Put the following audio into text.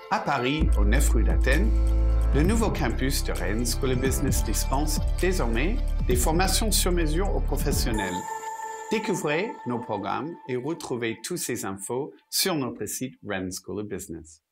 À Paris, au 9 rue d'Athènes, le nouveau campus de Rennes School of Business dispense désormais des formations sur mesure aux professionnels. Découvrez nos programmes et retrouvez toutes ces infos sur notre site Rennes School of Business.